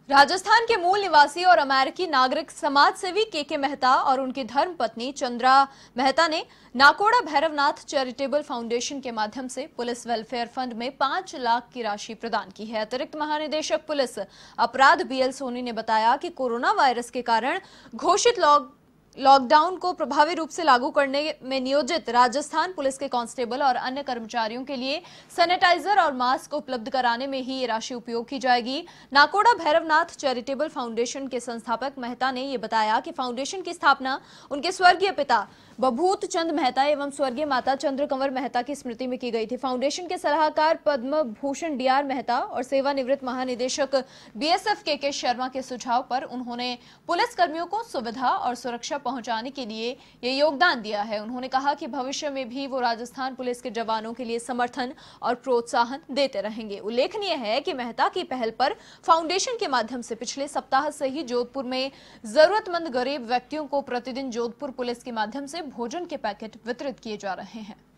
राजस्थान के मूल निवासी और अमेरिकी नागरिक समाजसेवी के मेहता और उनकी धर्मपत्नी चंद्रा मेहता ने नाकोड़ा भैरवनाथ चैरिटेबल फाउंडेशन के माध्यम से पुलिस वेलफेयर फंड में 5 लाख की राशि प्रदान की है। अतिरिक्त महानिदेशक पुलिस अपराध बीएल सोनी ने बताया कि कोरोना वायरस के कारण घोषित लॉकडाउन को प्रभावी रूप से लागू करने में नियोजित राजस्थान पुलिस के कांस्टेबल और अन्य कर्मचारियों के लिए सैनिटाइजर और मास्क उपलब्ध कराने में ही ये राशि उपयोग की जाएगी। नाकोड़ा भैरवनाथ चैरिटेबल फाउंडेशन के संस्थापक मेहता ने ये बताया कि फाउंडेशन की स्थापना उनके स्वर्गीय पिता बभूत चंद मेहता एवं स्वर्गीय माता चंद्र कंवर मेहता की स्मृति में की गई थी। फाउंडेशन के सलाहकार पद्म भूषण डीआर मेहता और सेवानिवृत्त महानिदेशक बीएसएफ के शर्मा के सुझाव पर उन्होंने पुलिस कर्मियों को सुविधा और सुरक्षा पहुंचाने के लिए ये योगदान दिया है। उन्होंने कहा कि भविष्य में भी वो राजस्थान पुलिस के जवानों के लिए समर्थन और प्रोत्साहन देते रहेंगे। उल्लेखनीय है कि मेहता की पहल पर फाउंडेशन के माध्यम से पिछले सप्ताह से ही जोधपुर में जरूरतमंद गरीब व्यक्तियों को प्रतिदिन जोधपुर पुलिस के माध्यम से भोजन के पैकेट वितरित किए जा रहे हैं।